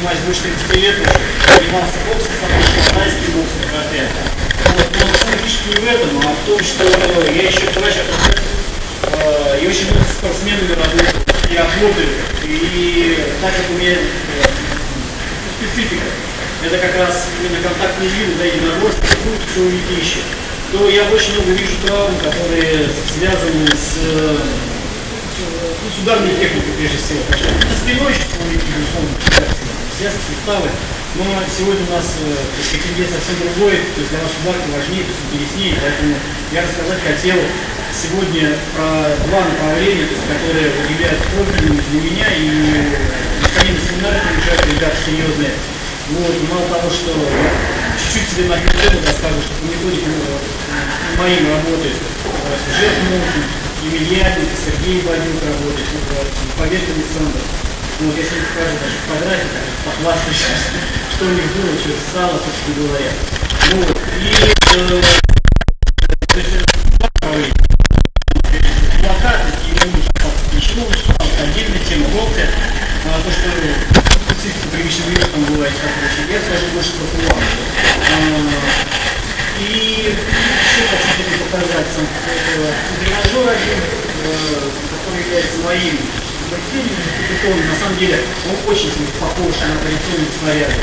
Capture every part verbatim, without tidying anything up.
занимаюсь больше тридцати лет уже, занимался боксом, тайским боксом, карате. Вот. Но самая фишка не в этом, а в том, что я еще врач, э, я очень много с спортсменами работаю, и работаю, и так как у меня э, специфика, это как раз именно контактные виды, да, единоборства, руки, силовики еще, то я очень много вижу травм, которые связаны с, с, с ударной техникой прежде всего. Это спиной еще силовики, безусловно, связки, суставы, но сегодня у нас контингент совсем другой, то есть для вас ударки важнее, то есть интереснее, поэтому я рассказать хотел сегодня про два направления, то есть, которые являются профильными для меня, и бесконечно семинары приезжают ребята серьезные. Вот, мало того, что чуть-чуть себе на тему расскажу, что по методике моим работает Жек Мухин, Емельяненко, Сергей Бадюк работает, поверхностный центр. Вот, я сегодня покажу даже фотографии, похвастаюсь, что у них было, что стало, собственно говоря. Вот, и э, то есть, плакаты, и не касаться ничего, отдельная тема локтя, то, что специфика привычного мира там бывает, как очень, я скажу больше про план. И еще хочу себе показать тренажер один, который является моим бетоном. На самом деле он очень похож на традиционный снаряд.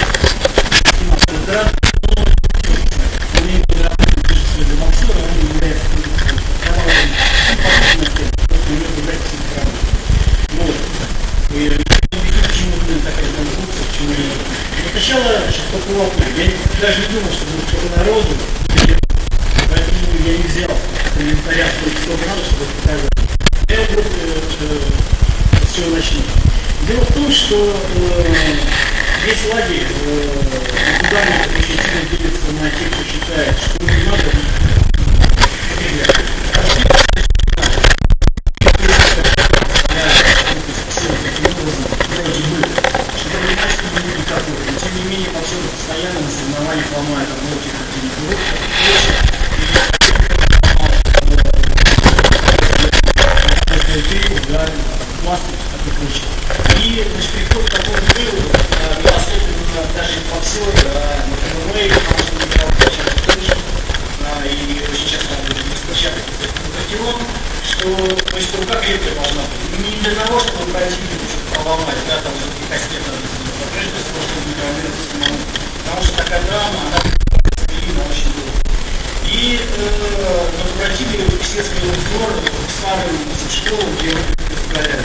Он не является для боксера, он является вот. И почему такая конструкция, почему нет. Сначала что-то я даже не думал, что будет что-то народу, поэтому я не взял инвентаря, сколько надо, чтобы показать. Я вот э, с чего начну. Дело в том, что э, весь лагерь э, ударник очень сильно делится на тех, кто считает, что не надо. Тем не менее, повсюду постоянно на соревнованиях ломают одну технику. Пластик, как и прочее. И значит, приход к такому выводу, особенно даже не боксеры, а на КМВ, потому что не получается и очень часто работают в площадках противом, что то есть рука крепкая должна быть. Не для того, чтобы противник что-то поломать, да, там все-таки кастет надо сделать, а прежде всего, чтобы не травмироваться самому. Потому что такая драма, она спилина очень долго. И э, на противнике светский обзор, старый в школу, где возглавляют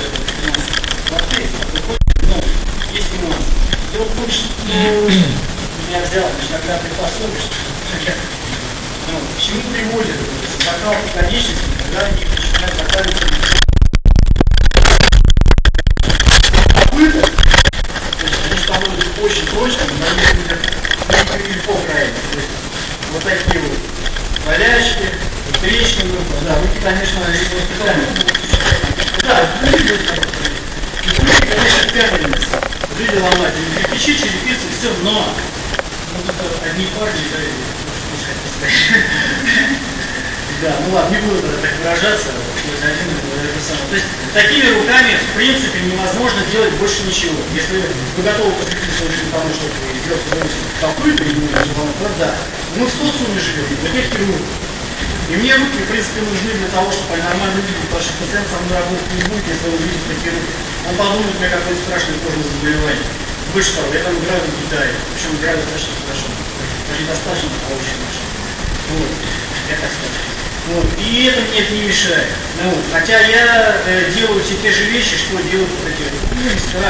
но есть нюансы. Дело в том, что меня взял, значит, когда приспособишь, ну, к чему приводит закалка конечности, когда они начинают закаливать попыток, то есть они становятся очень прочными, но они как легко правильно. То есть вот такие вот валящие, встречные, да, руки, конечно, воспитание. Да, люди, конечно, каменность. Люди ломать, кирпичи, черепицы, все, но ну, одни парни, да, да, ну ладно, не буду так выражаться, один, это самое. То есть такими руками, в принципе, невозможно делать больше ничего. Если вы готовы посвятить свою жизнь тому, чтобы сделать толпу, или не да. Мы в социуме живем, вот эти руки. И мне руки, в принципе, нужны для того, чтобы они нормально выглядели, потому что пациент со мной работать не будет, если он видит такие руки. Он подумает, у меня какое-то страшное кожное заболевание. Больше того, я там играю в Китае, причем играю достаточно хорошо. Даже недостаточно, а очень хорошо. Вот, я так скажу. Вот. И это мне это не мешает. Ну, вот. Хотя я э, делаю все те же вещи, что делают вот эти ну, мастера.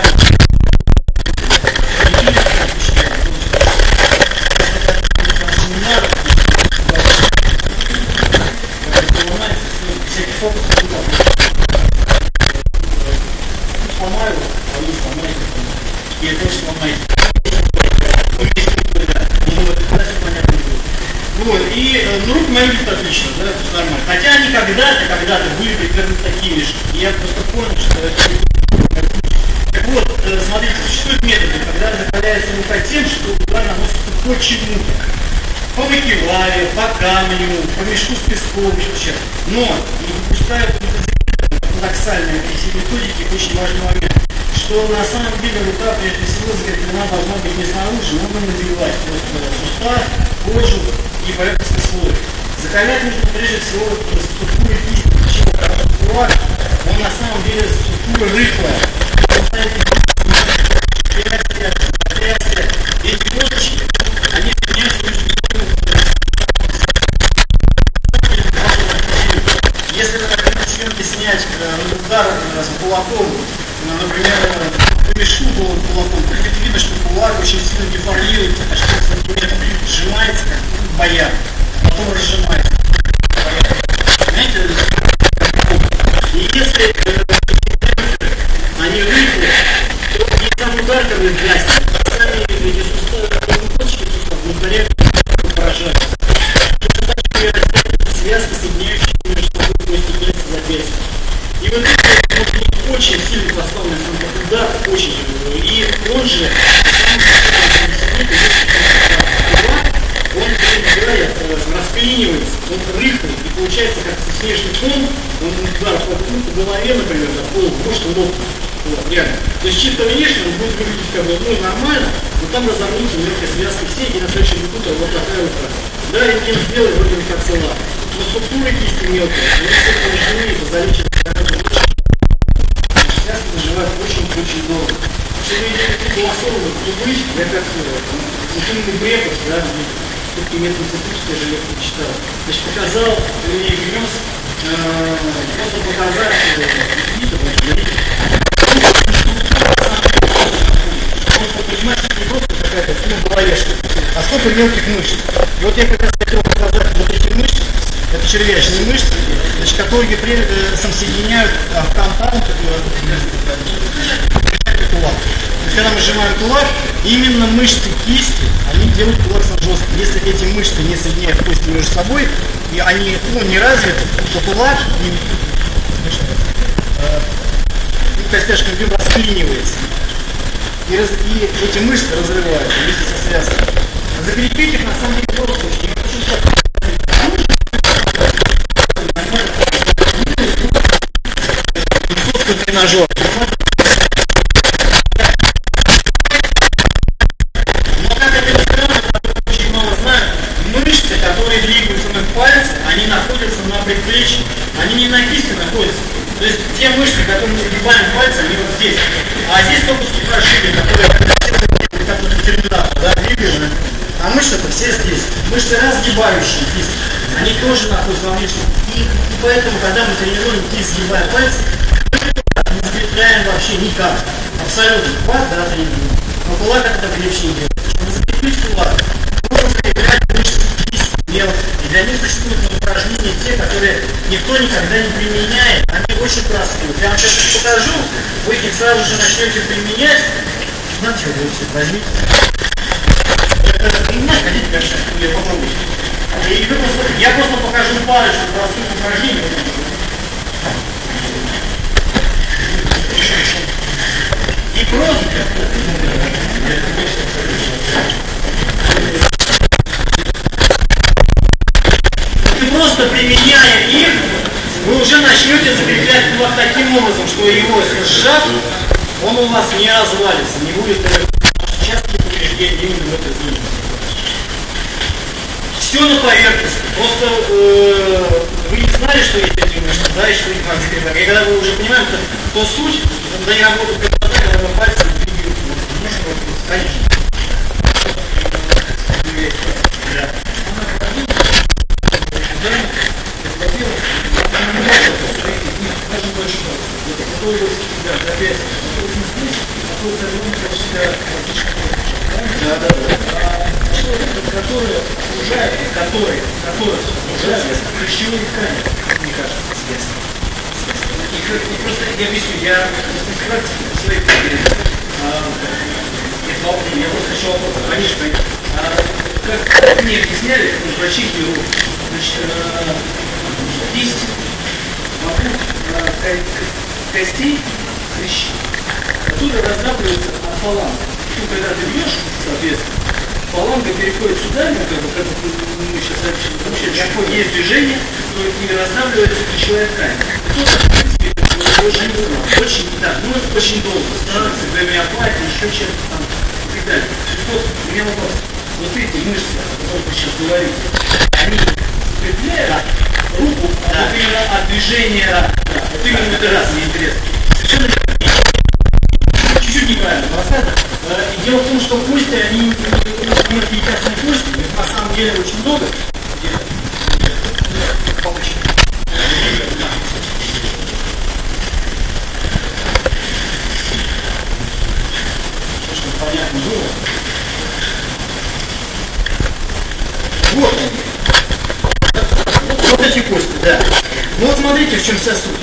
Фокус туда. Сломаю, а вы не сломаете. И это тоже сломаете. Вот, и ну, руки мои видят отлично, да, это нормально. Хотя они когда-то, когда-то были примерно такими же. И я просто понял, что это... Так вот, смотрите, существуют методы, когда закаляется рука тем, что удар наносится по чему-то. По макеваре, по камню, по мешку с песком, еще. Но не выпускают парадоксальные эти методики очень важный момент, что на самом деле рука прежде всего закреплена должна быть не снаружи, нужно набивать вот сустав, кожу и поверхностный слой. Закалять нужно прежде всего в структуре кисти. Почему? Потому что кулак, он на самом деле структура рыхлая. Эти косточки, они соединяются между собой. Если вы хотите съемки снять удар кулаком, например, мешку кулаком, будет видно, что кулак очень сильно деформируется, почти сжимается, как баян, потом разжимается. Понимаете? И если они рыхлые, то не сам удар как бы грязь, а сами эти суставы, косточки суставов, внутрь поражаются. Точно так же связки, соединяющие между собой кости запястья. И вот это вот, очень сильно поставлен сам удар, очень. И он же сам он играет, расклинивается, он рыхлый, и получается как снежный ком, он удар по, по голове, например, да, пол, может лопнуть. Вот, реально. То есть чисто внешне он будет выглядеть как бы ну, нормально, но там разорвутся мелкие связки все, и на следующем минуте вот такая вот. Да, рентген сделай, вроде как цела. Но структура кисти мелкая, они все повреждены, это залечит. Связки заживают очень-очень долго. Если вы идете голосовые трубы, я как интимный препод, да, все-таки метод института, я же лекцию читал. Значит, показал, мне принес, просто показать, понимаете, не просто какая-то ну, головешка, а сколько мелких мышц. И вот я как раз хотел показать вот эти мышцы, это червячные мышцы, значит, которые при, э, соединяют а, в компаунд кулак. То есть, когда мы сжимаем кулак, именно мышцы кисти, они делают кулак сам жестким. Если эти мышцы не соединяют кости между собой, и они ну, не развиты, то кулак и, значит, э, костяшка расклинивается. И, раз, и эти мышцы разрываются вместе со связками. Закрепить их на самом деле просто очень часто. Тренажер. Но как это ни странно, очень мало знаю, мышцы, которые двигаются на пальце, они находятся на предплечье, они не на кисти находятся. То есть те мышцы, которые мы загибаем пальцы, они вот здесь. А здесь только сухожилия, которые как вот терминатор, да, двигаются. А мышцы-то все здесь. Мышцы разгибающие кисть, они тоже находятся во внешнем. И, и поэтому, когда мы тренируем кисть, сгибая пальцы, мы не закрепляем вообще никак. Абсолютно. Хват, да, тренируем. Но кулак это крепче не делается. Чтобы закрепить кулак, нужно закреплять мышцы кисти мелко. И для них существуют упражнения те, которые никто никогда не применяет. Они очень простые. Я вам сейчас покажу, вы их сразу же начнете применять. Знаете, вы все возьмите. Это применять, хотите, как сейчас я попробую. И вы просто, я просто покажу парочку простых упражнений. И просто и просто применяя их, вы уже начнете закреплять кулак таким образом, что его сжав, он у вас не развалится, не будет частых повреждений именно в этой зоне. Все на поверхности. Просто э, вы не знали, что есть эти мышцы, да, и что их надо закреплять. И когда вы уже понимаете, то, то суть, когда я работаю при глазах, когда вы пальцем двигают, конечно. Да. Даже больше. Который вот да, запястье, который загрузка да, да, да. Которые окружают, которые, которые окружают хрящевые ткани, мне кажется, связаны. И, и просто я объясню, я из практики своей практики, я просто еще вопрос, конечно, а, как, как мне объясняли, врачи хирург, значит, кисть вокруг костей хрящи, оттуда раздавливается фаланга. И когда ты бьешь, соответственно, фаланга переходит сюда, ну, как бы, как мы сейчас обычно, какое есть движение, то и раздавливается ключевая ткань. Тоже, в принципе, очень, очень, да, ну, очень долго становится, гомеопатия, еще чем-то там и так далее. Вот, у меня вопрос. Вот эти мышцы, о которых вы сейчас говорите, они укрепляют руку, да. Вот именно от движения, да. Вот именно это раз, мне интересно. Совершенно чуть-чуть неправильно, рассказано. И дело в том, что кости, они не отличаются кости, их на самом деле очень много. Чтобы понятно было. Вот они. Вот эти кости, да. Ну вот смотрите, в чем вся суть.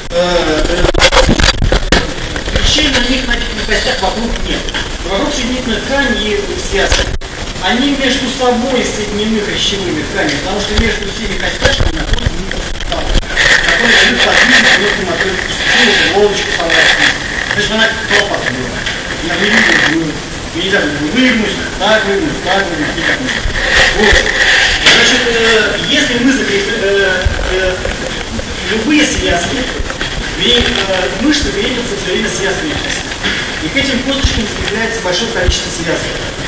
Вещей на них, на, на костях вокруг нет. Вокруг соединительной ткани и связки. Они между собой соединены хрящевыми тканями, потому что между всеми костяшками находится микросустав, который дают подвижность легким отрывком лодочку солдатскую. Значит, она как лопата была. Я вывернул, я не знаю, вывернуть, так вывернуть, так вывернуть, и так вывернуть. Вот. Значит, э, если мы закрепим э, э, любые связки, э, мышцы крепятся все время связками костей. И к этим косточкам закрепляется большое количество связок.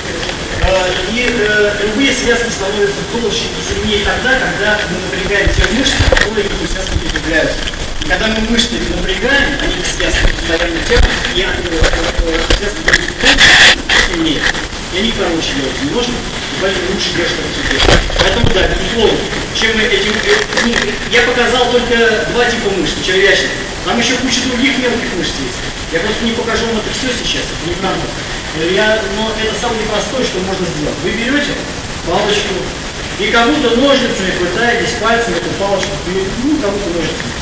И э, любые связки становятся толще и сильнее тогда, когда мы напрягаем те мышцы, которые к этим связкам прикрепляются. И когда мы мышцы напрягаем, они к связкам постоянно тянут, и э, э, связки становятся сильнее. И они короче делать не можно, и поэтому лучше держать капацитет. Поэтому да, безусловно, чем мы этим... Э, я показал только два типа мышц, червячных. Там еще куча других мелких мышц есть. Я просто не покажу вам это все сейчас, это не правда. Я, но это самое непростое, что можно сделать. Вы берете палочку и как будто ножницами пытаетесь пальцем эту палочку, ну, как будто ножницами.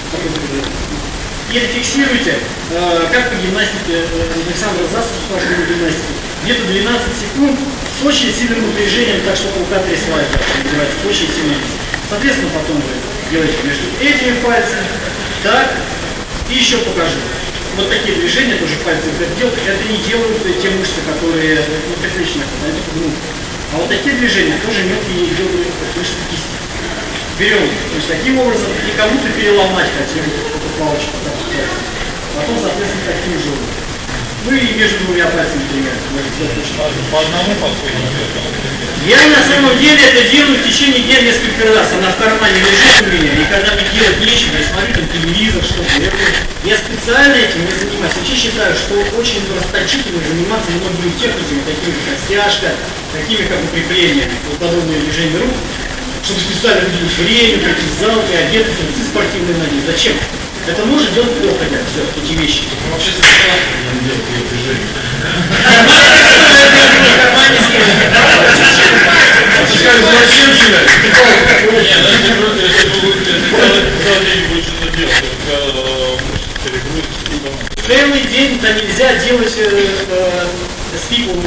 И это фиксируете, э, как по гимнастике э, Александра Засов спрашивает гимнастике. Где-то двенадцать секунд с очень сильным напряжением, так что рука тряслась, называется, очень сильно. Соответственно, потом вы делаете между этими пальцами, так, и еще покажу. Вот такие движения тоже пальцем это делают, это не делают те мышцы, которые ну, предплечные, это подгнут. А вот такие движения тоже мелкие делают мышцы кисти. Берем, то есть таким образом, и кому-то переломать хотим эту палочку. Потом, соответственно, таким же образом. Ну и между двумя пальцами примерно. По одному подходу. Я на самом деле это делаю в течение дня несколько раз. Она в кармане лежит у меня, и когда мне делать нечего, я смотрю там телевизор, что-то. Я, я специально этим не занимаюсь. Вообще считаю, что очень расточительно заниматься многими техниками, такими как растяжка, такими как укрепление, вот подобные движения рук, чтобы специально выделить время, прийти в зал и одеться, трусы спортивные надеть. Зачем? Это можно делать доходя, все, эти вещи. Вообще страшно не делать ее движение. Зачем сюда? Нет, это больше не делать, целый день да нельзя делать спикул.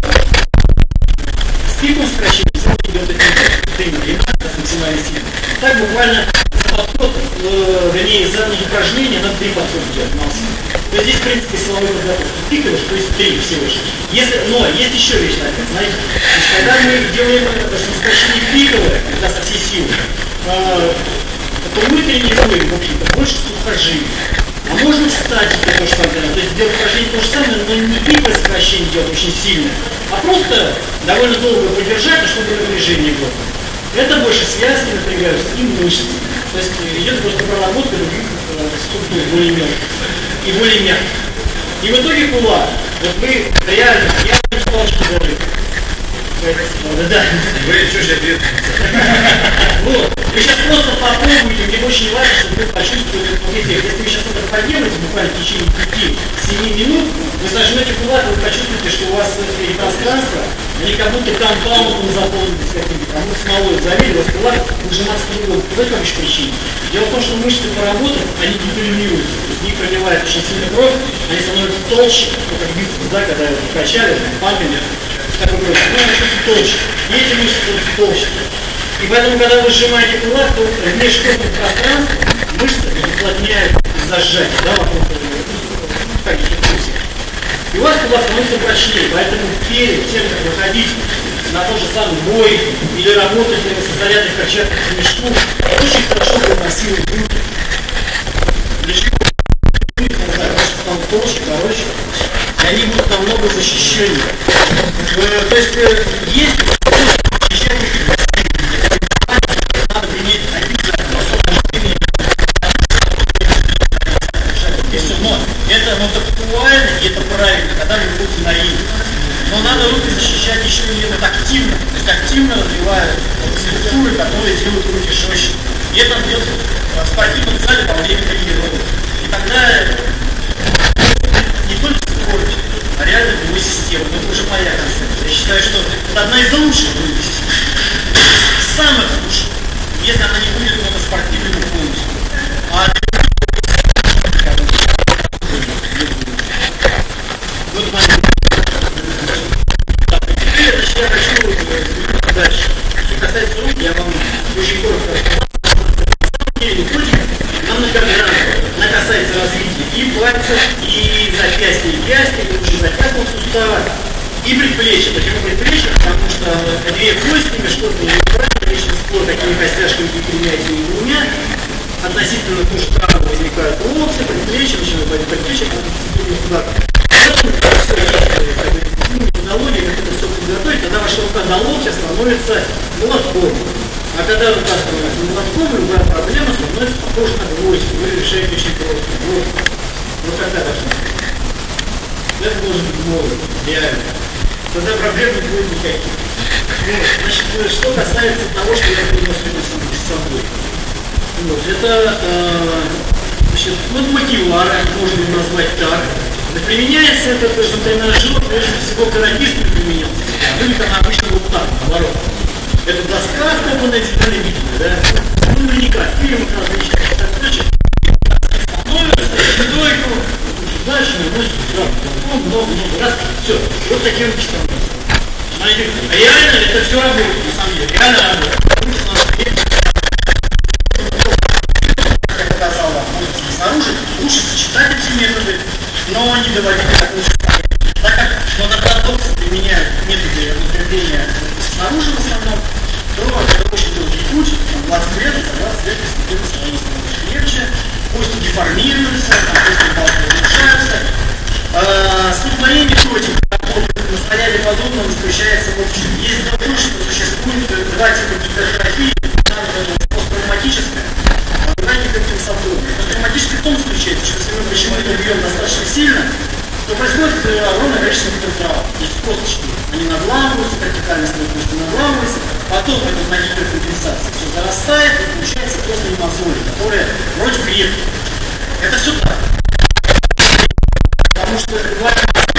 Спикул сокращение, целый идет этот тренинг, максимально сильно. Так буквально подход, э, вернее, за упражнения надо три подхода делать максимум. То есть здесь, в принципе, силовой подготовки тыкаешь, то есть три всего лишь. Если, но есть еще вещь такая, знаете, значит, когда мы делаем сокращение пиковое, когда со всей силы, э, то мы тренируем, в общем-то, больше сухожилий. А можно встать, это то же самое, то есть делать упражнение то же самое, но не пиковое сокращение делать очень сильно, а просто довольно долго подержать, чтобы напряжение было. Это больше связки напрягаются и мышцы. То есть идет просто проработка других э, структур, более мелких и более мягких. И в итоге кулак, вот вы реально, я не палочку говорю. Да, да. Вы еще же ответ. Вот. Вы сейчас просто попробуйте, мне очень важно, чтобы вы почувствовали этот эффект. Если вы сейчас это поделаете, буквально в течение пяти-семи минут, вы сожмете кулак, вы почувствуете, что у вас эти пространства, они как будто компаундом заполнились каким-то, как будто смолой залили, у вас кулак выжиматься по-другому. По какой еще причине? Дело в том, что мышцы поработают, они гиперлинируются, то есть в них проливает очень сильно кровь, они становятся толще, ну, как бицепс, да, когда его качали, пампили, такой кровь, ну, они становятся толще, и эти мышцы становятся толще. И поэтому, когда вы сжимаете кулак, то в межкостном пространстве мышцы уплотняют из-за сжатия, да, вокруг, как и и у вас кулак становится прочнее, поэтому перед тем, как выходить на тот же самый бой или работать на высокозарядных перчатках в мешку, очень хорошо проносилось руки. Для чего? защищения. Э, то есть э, есть защищение, надо принять обязательно. И все, но это вот актуально и это правильно, когда вы будете наивны. Но надо руки защищать еще и вот активно, то есть активно развивая структуры, которые делают руки жестче. И это делать в спортивном зале во время тренировок. И тогда не только скорость, а реально его система. Но это уже моя концепция. Я считаю, что это одна из лучших руки систем. Самых лучших, если она не будет моноспортивной полностью. А вот момент. Теперь я хочу дальше. Что касается рук, я вам очень коротко рассказал. Нам многогранно. Она касается развития и пальцев, и запястья, и пястья, и уже запястного сустава, и предплечья. Почему предплечья? Потому что две кости, межкостные и межкостные спор такими костяшками и тремя, и двумя, относительно тоже травмы возникают локти, предплечья, начинают болеть предплечья, куда-то. Методология, как это все подготовить, когда ваша рука до локтя становится молотком. А когда рука становится молотком, любая проблема становится похожа на гвоздь. Вы решаете очень просто. Вот, вот тогда должна быть. Это должен быть молот, реально. Тогда проблем не будет никаких. Вот. Значит, что касается того, что я переношу с собой. Вот. Это э, значит, вот мотивара, можно его назвать так. Применяется этот тренажер, прежде всего каратистами применяется. Выглядит она обычно вот так, наоборот. Это доска, копанная детальная видео, да? Ну, наверняка, в фильмах различных, так значит, становится, стойку, дальше наносит туда, много-много раз, все, вот такие руки становятся. Смотрите, реально это все работает, на самом деле, реально работает. Как я сказал, можете снаружи, лучше сочетать эти методы, но не доводить до такого состояния. Так как монократоксы применяют методы укрепления снаружи в основном, то это очень долгий путь, двадцать лет, за двадцать лет постепенно строение становится легче, кости деформируются, кости балки улучшаются. Столкновение точек на снаряде подобного заключается в общем. Есть то, что существует два типа гипертрофии, посттравматическая, а другая гипертенсофобия. Посттравматическая в том заключается, что если мы почему-то бьем достаточно сильно, то происходит огромное количество гипертравм. То есть косточки, они надламываются, вертикальность просто надламывается, потом это на гиперкомпенсации все зарастает, и получается просто мозоли, которые вроде крепкие. Это все так. Потому что бывает,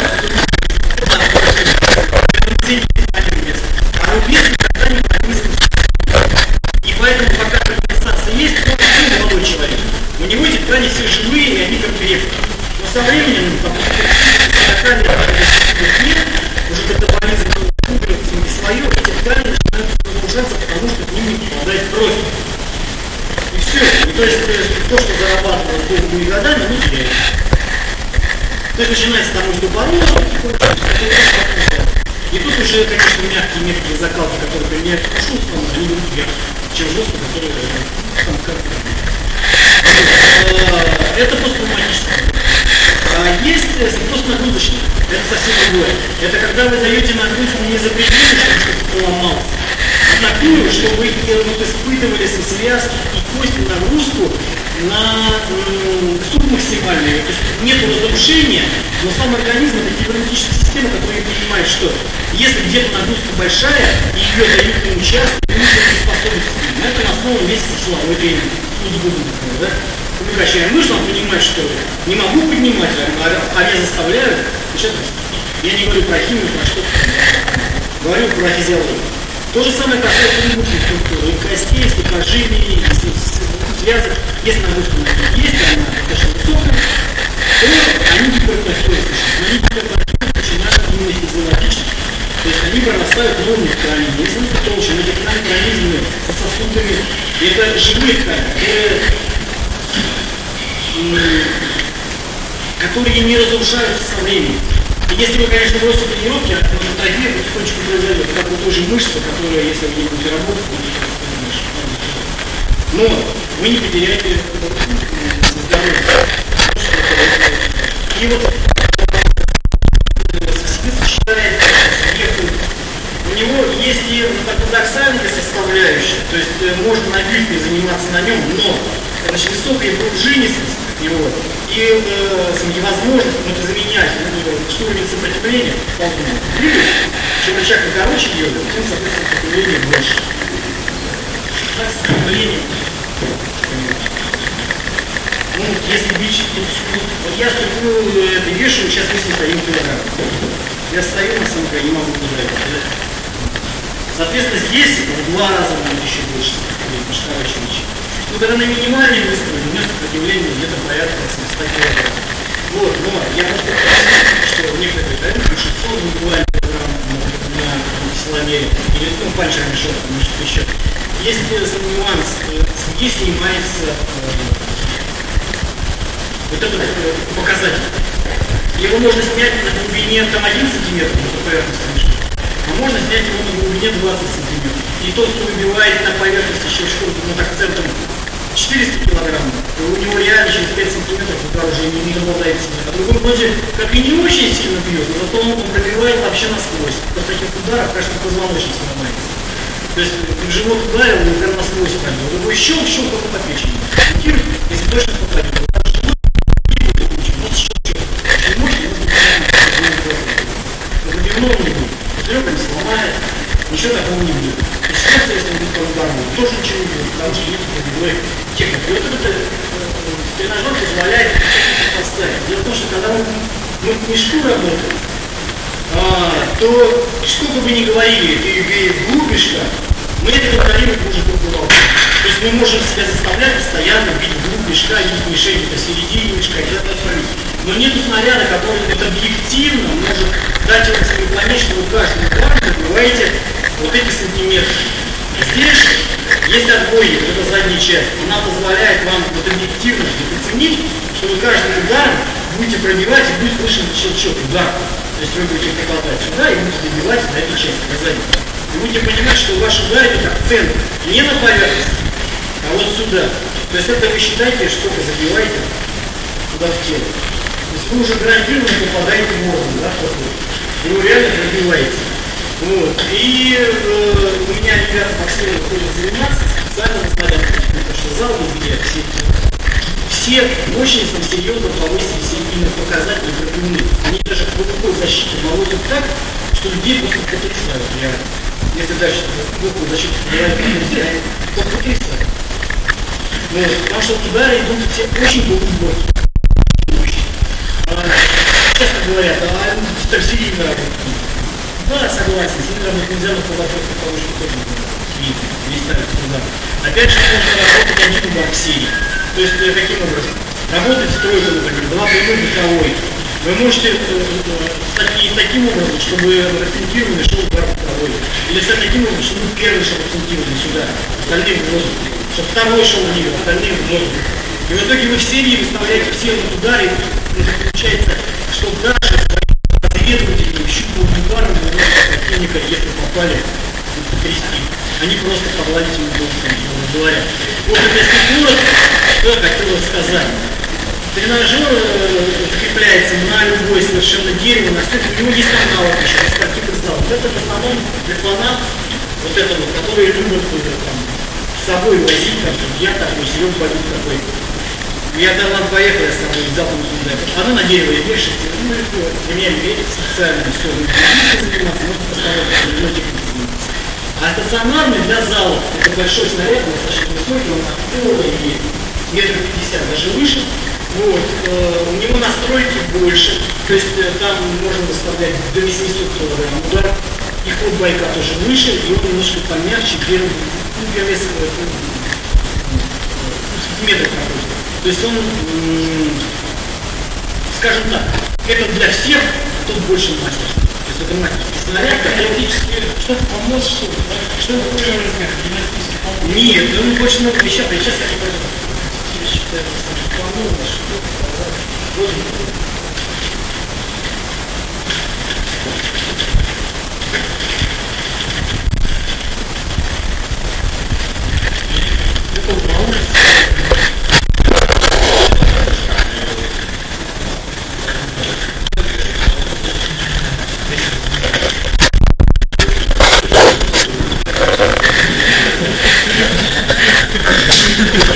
а рубец никогда не пронизан. И поэтому, пока компенсация есть, то он молодой человек. У него эти ткани все живые, и они как крепкие. Но со временем, сорок лет, уже катаболизм укрепится не свое, эти ткани начинают разрушаться, потому что к ним не попадает кровь. И все. И то есть то, что зарабатывалось долгими годами, не теряется. То есть начинается там остеопороз, и тут уже, конечно, мягкие методы закалки, которые применяются к шутствам, они идут вверх, чем жестко, которые там как-то. Это посттравматическое. А есть постнагрузочное. Это совсем другое. Это когда вы даете нагрузку не запретную, чтобы что-то поломалось, а такую, чтобы вы испытывали со связки и кости нагрузку на м, субмаксимальную. То есть нет разрушения, но сам организм это кибернетическая система, которая понимает, что если где-то нагрузка большая, и ее дают на участок, то нужно приспособиться. На это на основе месяца силовой тренинг. Да? Прекращаем мышцу, он понимает, что не могу поднимать, а, а меня заставляют. Я не говорю про химию, про что-то. Говорю про физиологию. То же самое касается внутренней структуры, костей, сухожилий, связок. Если нагрузка есть, она достаточно высокая, то они гипертрофируются. Но они гипертрофируются начинают именно физиологично. То есть они прорастают новыми тканями. Если мы толще, но эти микроорганизмы со сосудами, это живые ткани, которые, которые не разрушаются со временем. И если вы, конечно, бросите тренировки, атрофия потихонечку произойдет, как у той же мышцы, которая, если вы где-нибудь работаете, вы не мышцы. Но вы не потеряете здоровье. И вот на нем, но значит, высокая пружинистость его и э, невозможность ну, это заменять, ну, что уровень сопротивления должен быть. Чем рычаг покороче делает, тем, соответственно, сопротивление больше. Так, сопротивление. Ну, если бич, вот я стою, это вешаю, сейчас мы с ним стоим килограмм. Я стою на самом деле, не могу туда это. Соответственно, здесь в два раза будет еще больше сопротивления, потому что короче бич. Ну, когда на минимальной выстреле, у меня сопротивление где-то порядка семьсот килограмм. Вот, но я просто понимаю, что некоторые дают шестьсот буквально килограмм на силомере, или ну, панчерный шов, или что-то еще. Есть нюанс, где снимается вот этот показатель. Его можно снять на глубине там, один сантиметр на поверхности мышцы, а можно снять его на глубине двадцать сантиметров. И тот, кто выбивает на поверхности щелчком над акцентом четыреста килограмм, то у него реально через пять сантиметров удар уже не, не добавляет себе. А другой вроде как и не очень сильно бьет, но зато он пробивает вообще насквозь. После таких ударов, кажется, позвоночник сломается. То есть в живот ударил, и прям насквозь пробил. Другой щелк-щелк только по печени. Если точно попадет, ничего такого не будет. И сейчас, если он будет по удару, тоже ничего не будет, потому что нет другой техники. И вот этот э, тренажер позволяет поставить. Дело в том, что когда мы, мы в мешку работаем, а, то что бы вы ни говорили, ты вглубь мешка, мы это контролировать можем только рукой. То есть мы можем себя заставлять постоянно бить вглубь мешка, бить мишень посередине мешка и куда-то отправить. Но нету снаряда, который вот объективно может дать вам понять, что вы каждый удар добиваете вот эти сантиметры. Здесь есть отбойник, это задняя часть. Она позволяет вам вот объективно оценить, что вы каждым ударом будете пробивать и будет слышен щелчок, удар. То есть вы будете прикладывать сюда и будете добивать на этой части, на задней. И будете понимать, что ваш удар идет акцент не на поверхность, а вот сюда. То есть это вы считаете, что вы забиваете туда в тело. То есть вы уже гарантированно попадаете в морду, да, и вы реально пробиваете. Вот. И э, у меня ребята боксеры ходят заниматься специально смотрят, потому что зал, где все, все мощницам серьезно повысили себе именно показатели пробивные. Они даже по такой защите молотят так, что людей просто потрясают. Я, если дальше глубокую защиту проявляют, то потрясают. Вот. Потому что удары идут все очень глубокие. А, часто говорят, а старсерийно работают. Да, согласен, с ними работать нельзя, но по вопросу того, что тоже не ставят сюда. Опять же, можно работать один удар в серии. То есть, каким образом? Работать стройка, например, два прямых боковой. Вы можете стать и таким образом, чтобы акцентировали шел удар боковой. Или стать таким образом, чтобы первый шел акцентировали сюда, остальные в воздух. Чтобы второй шел вниз, остальные в воздух. И в итоге вы в серии выставляете все на удары, и получается, что даже следователи щупают ударом, противника, если попали трясти. Они просто подловительно говорят. Вот если коротко, что я хотел сказать. Тренажер закрепляется на любое совершенно дерево, на стене. У него есть аналог еще, спортивный зал. Вот это в основном для фанат, вот это вот, которые любят там, с собой возить, там, судья такой, Серега Бабик такой. Я там ладно, поехал, я с собой взял там сюда. Она на дерево вешается, ну легко. Для меня верит специально все. Вы можете заниматься, можете поставить техникой заниматься. А стационарный для зала, это большой снаряд, достаточно высокий, он от пола и метр пятьдесят, даже выше. Вот. Э, у него настройки больше, то есть э, там можно выставлять до восьмисот килограмм удар. И ход байка тоже выше, и он немножко помягче, первый, ну, первый сантиметр какой-то. То есть он, скажем так, это для всех, а тот больше мастер. То есть это мастерский снаряд, теоретически, что-то помочь, что-то, да? Что такое размер? Нет, он хочет много вещей, а сейчас я не пойду. Я считаю, что помочь, что-то, Thank you.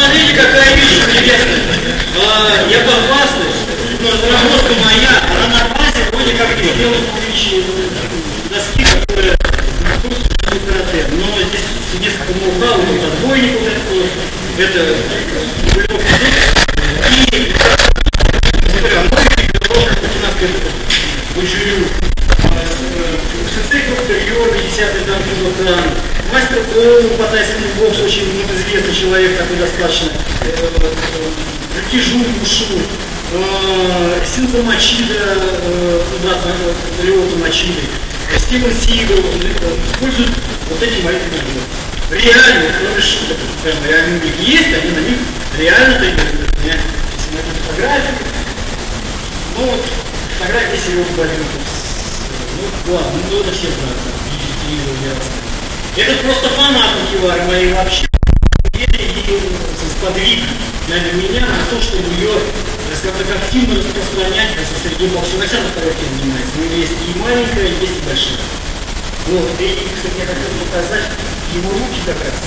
смотрите, какая вещь интересная. А, я похвастаюсь, но разработка моя, она на базе вроде как сделана помощи доски, которые карате. Но здесь несколько ноу-хау, вот отбойник вот этот вот, это гулёк и десятый там килограмм. Мастер Оу по тайскому боксу, очень известный человек, такой достаточно. Кижу, Ушу. Синза Мачида, Леота Мачида. Стивен Сигал используют вот эти мои фигуры. Реально, кроме шуток, прям реально у них есть, они на них реально тренируют. У меня есть фотографии. Ну вот, фотографии Серега Балюков. Ну ладно, ну это все знают. Это просто фанаты Кивары мои вообще. И сподвиг на меня на то, чтобы ее, скажем так, активно распространять среди боксеров. Александр Коровкин занимается. У него есть и маленькая, есть и большая. Вот. И, кстати, я хотел показать его руки как раз.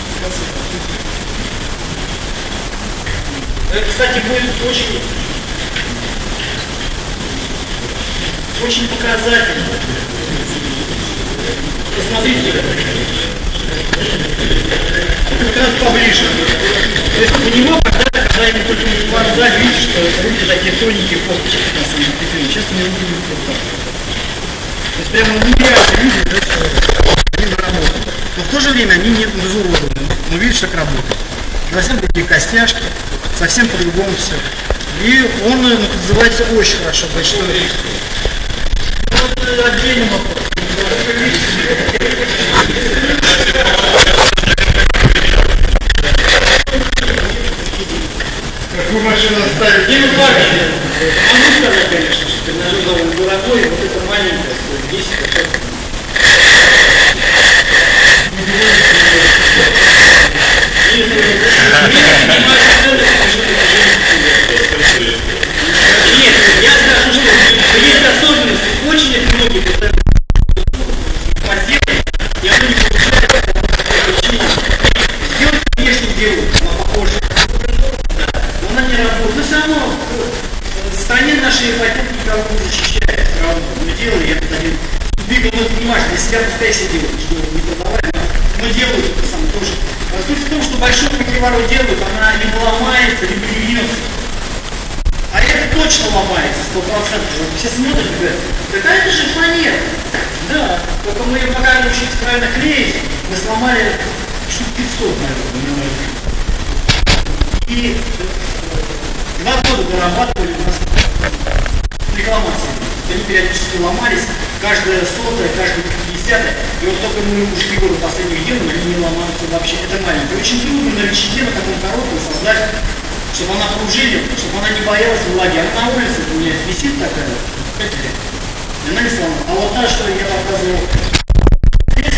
Это, кстати, будет очень, очень показательно. Посмотрите. Как раз поближе. То есть у него когда-то, когда ему только не глаза, видишь, что руки такие тоненькие, фоточки на самом деле. Сейчас у меня руки не вот так. То есть прямо нереально видно, да, что они наработаны. Но в то же время они не разуродованы. Но видишь, как работают. Совсем другие костяшки, совсем по-другому все. И он, ну, называется, очень хорошо. Большой. Вот отдельный вопрос. Какую машину оставить? Не, ну как, могу сказать, конечно, что тренажер довольно дорогой, вот это маленькое стоит десять процентов. Нет, я скажу, что есть особенности, очень многие пытаются поделать, и оно не получается, сделать внешне делают, она похожа. Она не работает. Но все равно в стране нашей ипотеки никого не защищает. Все равно мы делаем, я тут один двигал, но понимаешь, для себя пускай себе делают, что не продавали, но делают это сам тоже. Суть в том, что большую покривару делают, она либо ломается, либо не вьется. А это точно ломается, сто процентов. Все смотрят и говорят, да это же фанера. Да, только мы ее пока научились правильно клеить, мы сломали штук пятьсот, наверное. И два года дорабатывали у нас рекламации. Они периодически ломались, каждая сотая, каждая пятидесятая. И вот только мы уже три года последних делаем, они не ломаются вообще. Это маленькое. Очень трудно на рычаге, на таком коротком создать, чтобы она пружинила, чтобы она не боялась влаги. Она на улице у меня висит такая, и она не сломана. А вот та, что я показывал здесь,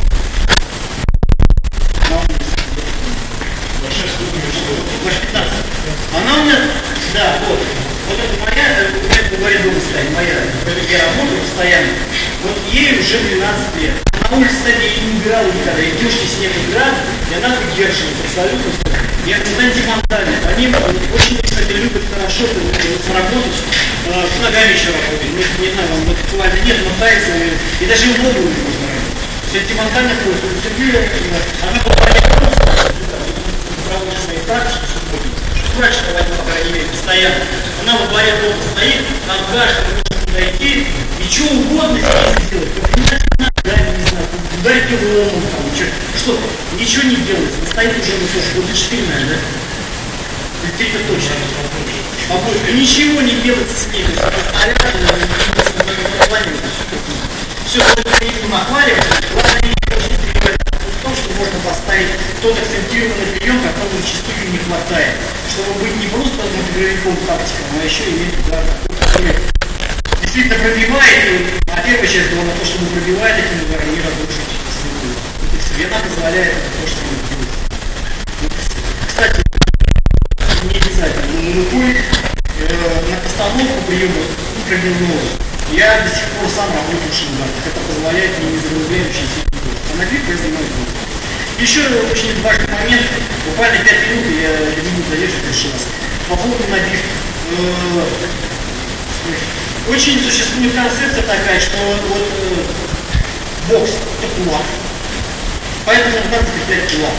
Ваш пятнадцать. Она у меня, да, вот. Вот это моя, у меня в дворе дома стоит, моя, я работаю постоянно. Вот ей уже двенадцать лет. На улице, кстати, я не убирала никогда. И девушки снег играют, и она выдерживает абсолютно все. Я вот антифонтанит. Они очень, кстати, любят хорошо сработать. С ногами еще работать. Не, не знаю, вам вот актуально нет, но тается, и даже в обуви можно работать. Все антифонтанит просто. Она попадает просто. Проводит свои практики субботники. Врач проводит, по крайней мере, постоянно. Она во дворе дома стоит, там каждый может подойти и что угодно здесь сделать. Да, не знаю, ударить его ломом, там, что, ничего не делается. Он стоит уже высоко. Вот это штырная, да? Это точно. Побольше. Ничего не делается с ней. Все, что их нахваливать, главное не в том, что можно поставить тот акцентированный прием, которого зачастую не хватает. Чтобы быть не просто мотивировиком тактиком, а еще иметь удар, который действительно пробивает, а первая часть была на то, чтобы пробивает этим ударом и разрушить святую. И она позволяет то, что она делает. Кстати, не обязательно, но монополь э, на постановку приема пробивного. Я до сих пор сам работаю в шингарах. Это позволяет мне не загрузляющийся. А на гриф я занимаюсь. Еще очень важный момент, буквально пять минут, я не буду задерживать еще раз. По поводу набивки. Очень существует концепция такая, что вот бокс это кулак. Поэтому надо закреплять кулак.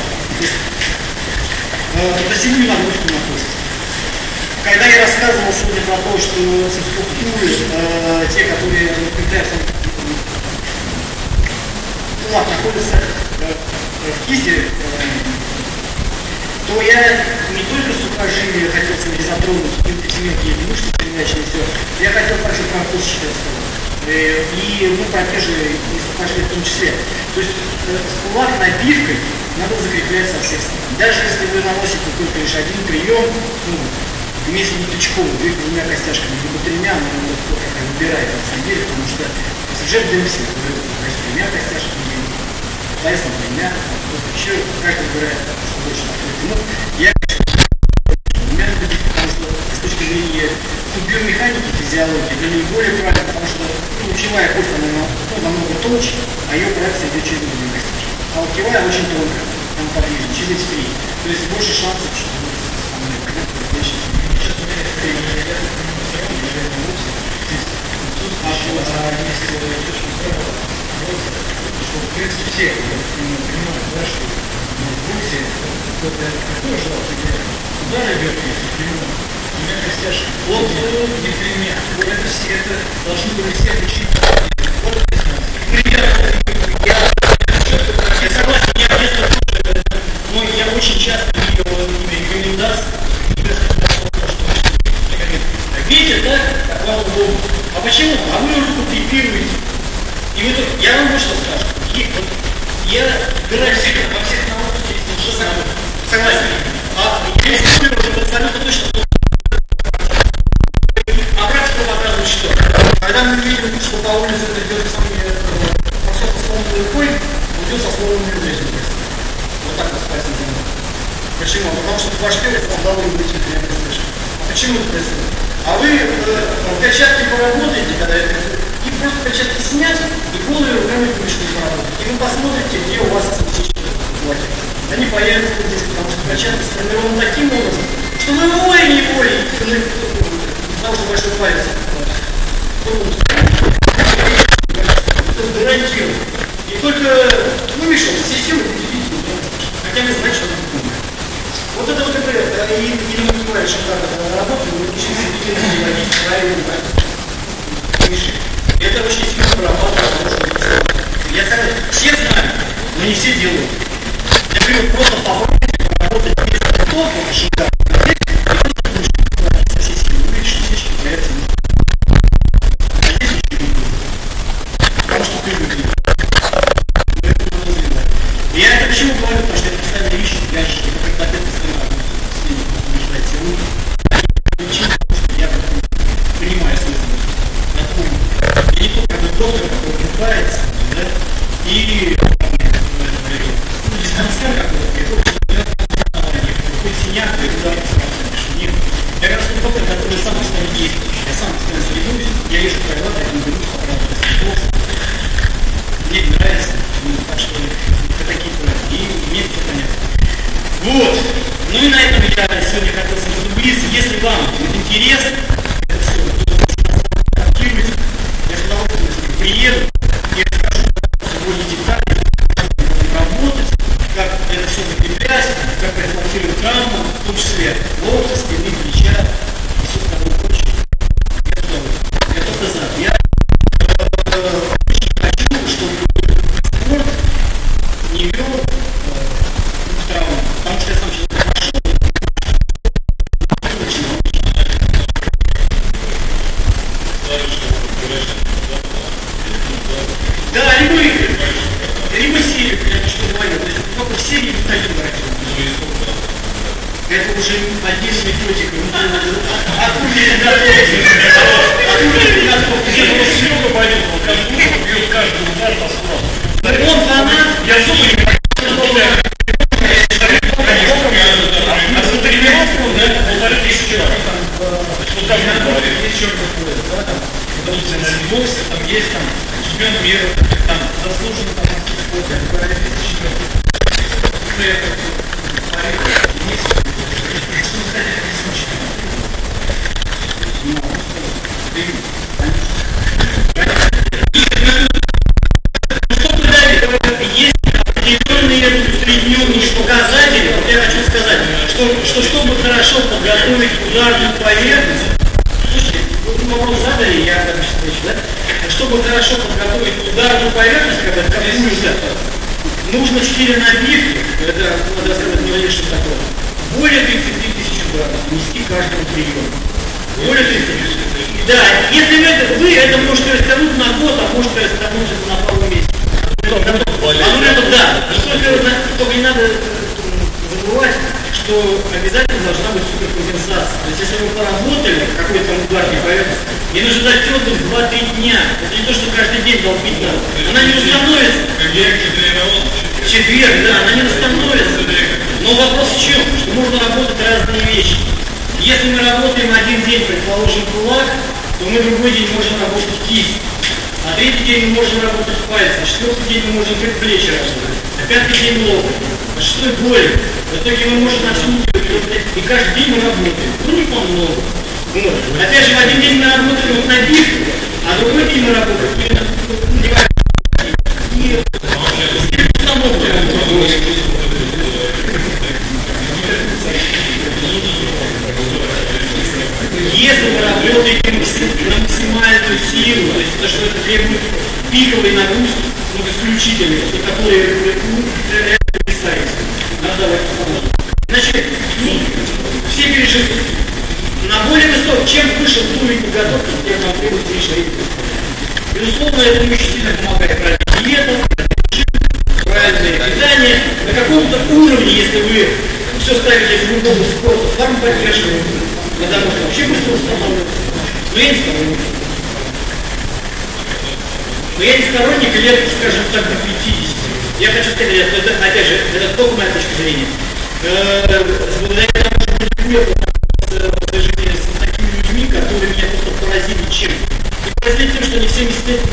Посильную нагрузку на кость. Когда я рассказывал сегодня про то, что структуры, э, те, которые закрепляются, кулак находится э, в кисти, э, то я не только сухожилия хотел сегодня затронуть, какие-то мелкие мышцы, передачные, все. Я хотел также про кость рассказать. И мы продерживали и сухожилия в том числе. То есть э, кулак набивкой надо закреплять со всех сторон. Даже если вы наносите только лишь один прием, ну, вместе не тычком, двумя костяшками, либо тремя, но вот кто-то как выбирает на самом деле, потому что уже в ДМС с тремя костяшками, пытаясь на тремя, кто-то еще, каждый выбирает, что больше открытый. Ну, я двумя набить, потому что с точки зрения биомеханики, физиологии, это не более правильно, потому что ну, лучевая кость, она ну, намного толще, а ее проекция идет через две костяшки. А локтевая очень тонкая, там подвижна, через эти три. То есть больше шансов, что что, в принципе, все понимают, да, что в боксе кто-то такой желал, где удары идет, если прямой, двумя костяшками, вот не прямя. Это все, это должны были все учиться. Я согласен, я детство тоже, но я очень часто видел рекомендации. Видите, да, как вам удобно. А почему? А вы руку крепируете. И вы тут, я вам вот что скажу. Вот, я играю во всех науках, что согласен. А я использую абсолютно точно. А практика показывает, что когда мы видим, что по улице это идет со сломанной рукой, он идет со сломанной рукой. Вот так вот спать не надо. Почему? Потому что ваш первый вам дал быть неприятно слышать. А почему это происходит? А вы э, в перчатке поработаете, когда это и просто перчатки снять, и голыми руками вышли поработать. И вы посмотрите, где у вас осветички в кулаке. Они появятся вот здесь, потому что перчатка сформирована таким образом, что вы волей-неволей, из-за того, что большой палец, это гарантирует. И только, ну, Миша, все силы будете видеть, хотя бы знать, что это такое. Вот это вот это, и не понимаешь, что как это работает, вы учитесь переводить правильно. Это очень сильно прорабатывает. Я согласен, все знают, но не все делают. Я говорю, просто попробуйте поработать без того, шага, и просто будешь со всей силы. Вы видите, что свечки появятся. А здесь ничего не будет. Потому что привыкли. Я это почему говорю, потому что это постоянно ищут ящики, как опять постоянно ждать сегодня. Я понимаю свой напомню. Я не тот как бы доктор, который купается, да, и ну, диспансер какой-то, какой синяк, и удар по сразу нет. Я как раз тот доктор, который сам постоянно действующий. Я сам постоянно соревнуюсь, я вижу правила, я не берусь по правилам. Мне не нравится, так что это такие правила, и мне все понятно. Вот. Ну и на этом я сегодня хотел с вами заблизиться. Если вам будет интересно, это все, активность, я с удовольствием приеду и расскажу сегодня детали, как работать, как это все закреплять, как профилактировать травму, в том числе локти, спины, плеча и все такое прочее. Я с удовольствием. Я только за. Я очень хочу, чтобы спорт не вел к травмам, потому что я сам сейчас да, либо игры, либо серию, я что говорю, то есть только в серии не один врачом. Это уже отдельная методика. Откуда я готовлюсь? Откуда я готовлюсь? Я его Серега поведал, как будто бьет каждый удар по справу. Он фанат, я зубы не понимаю. А за тренировку, да, полторы тысячи раз. Вот там на горе есть черный пояс, да, там, в боксе, там есть там чемпион мира, там заслуженный там спорт, чемпион. Усредненные показатели, вот я хочу сказать, что, что чтобы хорошо подготовить ударную поверхность, слушайте, вы вопрос задали, я как бы да? Чтобы хорошо подготовить ударную поверхность, когда какую-то, нужно четыре набивки, это, надо сказать, не владеешь, что такое, более тридцати тысяч ударов нести каждому приему. Более тридцати тысяч. Да, если вы это, вы это можете растянуть на год, а можете растянуть это на пару месяцев. А да, только, только не надо забывать, что обязательно должна быть суперкомпенсация. То есть если вы поработали какой-то ударной поверхности, не нужно ждать теплых два-три дня. Это не то, что каждый день долбить надо. Она не установится. Четверг, да, она не установится. Но вопрос в чем? Что можно работать разные вещи. Если мы работаем один день, предположим, кулак, то мы другой день можем работать кисть. А третий день мы можем работать пальцы, а четвертый день мы можем предплечье работать, а пятый день локоть, а шестой голень. В итоге мы можем на всю неделю, и каждый день мы работаем. Ну не по много. Вот. Опять же, в один день мы работаем вот на бифе, а другой день мы работаем именно и если вы работаете на максимальную силу, то есть то, что это требует пиковой нагрузки, но исключительной, которые писаются, надо давать установку. Значит, ну, все переживут. На более высоком, чем выше уровень подготовки, тем нам требуется решение. Безусловно, это очень сильно помогает правильная диета, правильное питание. На каком-то уровне, если вы все ставите в любого спорта, вам поддерживают. Потому что вообще быстро устанавливается. Но я не сторонник. Но я не сторонник лет, скажем так, до пятидесяти. Я хочу сказать, это, опять же, это только моя точка зрения. Благодаря тому, что я с такими людьми, которые меня просто поразили чем? И поразили тем, что они все семьдесят лет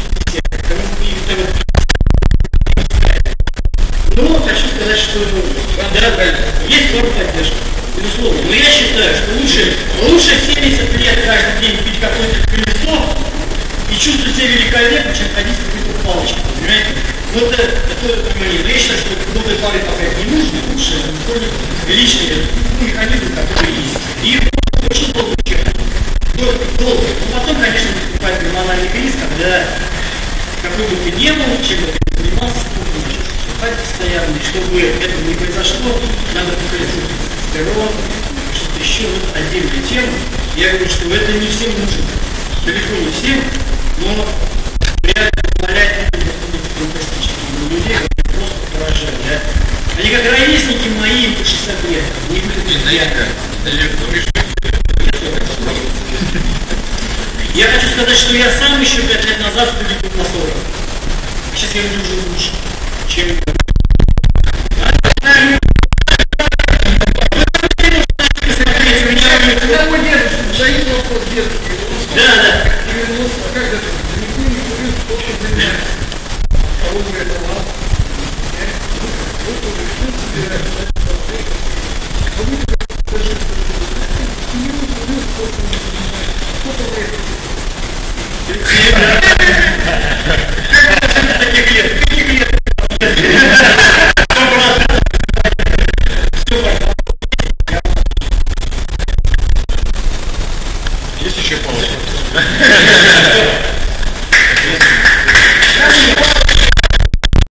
но хочу сказать, что да, есть форма поддержки. Безусловно. Но я считаю, что лучше, лучше семьдесят лет каждый день пить какое-то колесо и чувствовать себя великолепно, чем ходить с какой-то палочкой. Понимаете? Вот это, это мне. Но я считаю, что до той поры пока это не нужно, лучше использовать личные механизмы, которые есть. И их очень долго чекать. Долго. Но потом, конечно, наступает гормональный кризис, когда какой бы ты ни был, чем бы ты ни занимался, постоянно, чтобы этого не произошло, надо показать тестостерон, что-то еще, вот отдельная тема. Я говорю, что это не всем нужно, далеко не всем, но реально позволяет фантастическим людей, которые просто поражают, да? Они как ровесники мои по шестьдесят лет, не выглядят ярко. Я хочу сказать, что я сам еще пять лет назад выглядел на сорок. Сейчас я выгляжу уже лучше, чем... Да, да. Как это? Никто не курил столько времени. Кого бы это вас? Вот уже все собирают. А вы даже не курил столько времени. Сколько лет? Каких лет? Каких лет? Есть еще палочка?